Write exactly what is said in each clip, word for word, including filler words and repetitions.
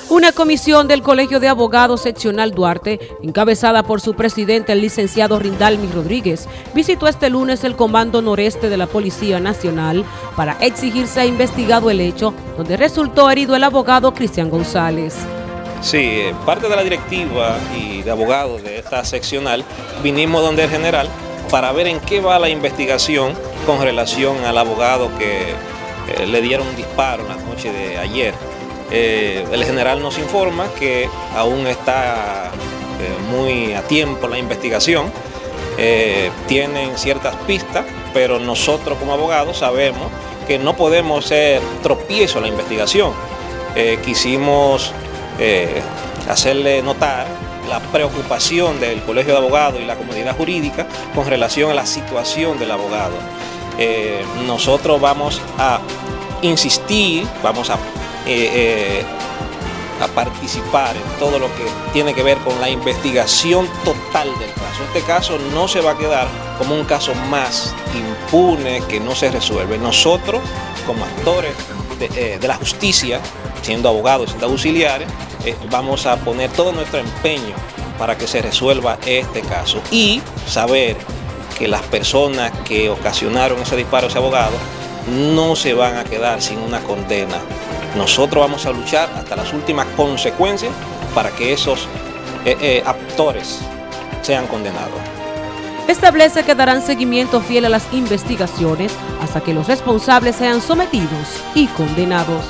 Una comisión del Colegio de Abogados Seccional Duarte, encabezada por su presidente, el licenciado Rindalmi Rodríguez, visitó este lunes el Comando Noreste de la Policía Nacional para exigir sea investigado el hecho donde resultó herido el abogado Cristian González. Sí, parte de la directiva y de abogados de esta seccional vinimos donde el general para ver en qué va la investigación con relación al abogado que eh, le dieron un disparo en la noche de ayer. Eh, el general nos informa que aún está eh, muy a tiempo la investigación, eh, tienen ciertas pistas, pero nosotros como abogados sabemos que no podemos ser tropiezo a la investigación. Eh, quisimos eh, hacerle notar la preocupación del Colegio de Abogados y la comunidad jurídica con relación a la situación del abogado. Eh, nosotros vamos a insistir, vamos a Eh, eh, a participar en todo lo que tiene que ver con la investigación total del caso. Este caso no se va a quedar como un caso más impune que no se resuelve. Nosotros, como actores de, eh, de la justicia, siendo abogados y siendo auxiliares, eh, vamos a poner todo nuestro empeño para que se resuelva este caso y saber que las personas que ocasionaron ese disparo a ese abogado no se van a quedar sin una condena. Nosotros vamos a luchar hasta las últimas consecuencias para que esos eh, eh, actores sean condenados. Establece que darán seguimiento fiel a las investigaciones hasta que los responsables sean sometidos y condenados.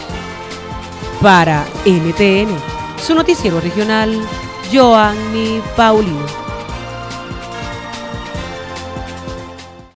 Para N T N, su noticiero regional, Joanny Paulino.